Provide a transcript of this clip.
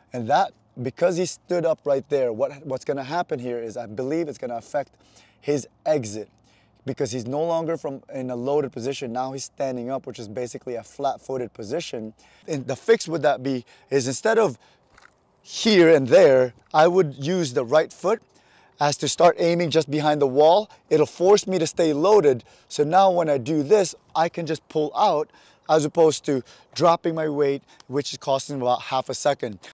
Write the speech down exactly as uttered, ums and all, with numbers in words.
And that, because he stood up right there, what, what's gonna happen here is I believe it's gonna affect his exit, because he's no longer from in a loaded position. Now he's standing up, which is basically a flat-footed position. And the fix would that be is instead of here and there, I would use the right foot as to start aiming just behind the wall. It'll force me to stay loaded. So now when I do this, I can just pull out as opposed to dropping my weight, which is costing about half a second.